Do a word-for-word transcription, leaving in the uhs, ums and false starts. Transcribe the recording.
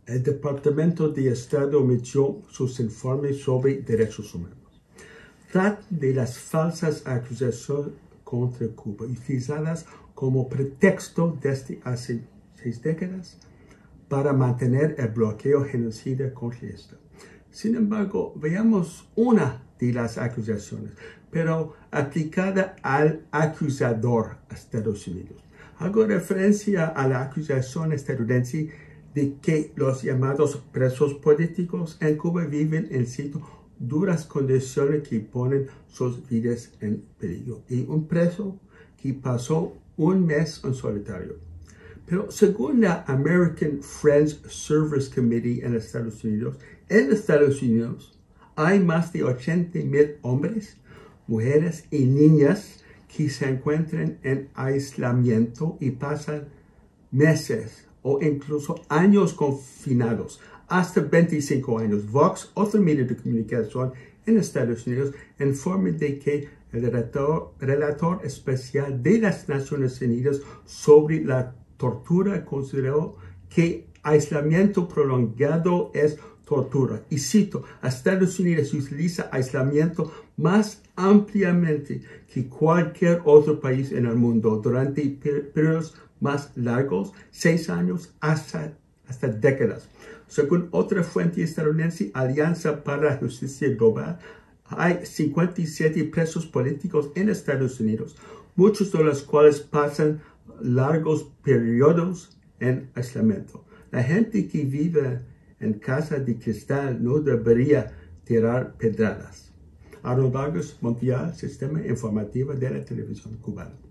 el Departamento de Estado emitió sus informes sobre derechos humanos. Tratan de las falsas acusaciones contra Cuba, utilizadas como pretexto desde hace seis décadas para mantener el bloqueo genocida contra esta. Sin embargo, veamos una de las acusaciones, pero aplicada al acusador, Estados Unidos. Hago referencia a la acusación estadounidense de que los llamados presos políticos en Cuba viven en cito, duras condiciones que ponen sus vidas en peligro. Y un preso que pasó un mes en solitario. Pero según la American Friends Service Committee en Estados Unidos, en Estados Unidos hay más de ochenta mil hombres, mujeres y niñas que se encuentran en aislamiento y pasan meses o incluso años confinados, hasta veinticinco años. Vox, otro medio de comunicación en Estados Unidos, informa de que el relator, relator especial de las Naciones Unidas sobre la tortura consideró que aislamiento prolongado es tortura. Y cito, Estados Unidos utiliza aislamiento más ampliamente que cualquier otro país en el mundo durante periodos más largos, seis años hasta, hasta décadas. Según otra fuente estadounidense, Alianza para la Justicia Global, hay cincuenta y siete presos políticos en Estados Unidos, muchos de los cuales pasan largos periodos en aislamiento. La gente que vive en casa de cristal no debería tirar pedradas. Arnold Vargas, Mundial, Sistema Informativo de la Televisión Cubana.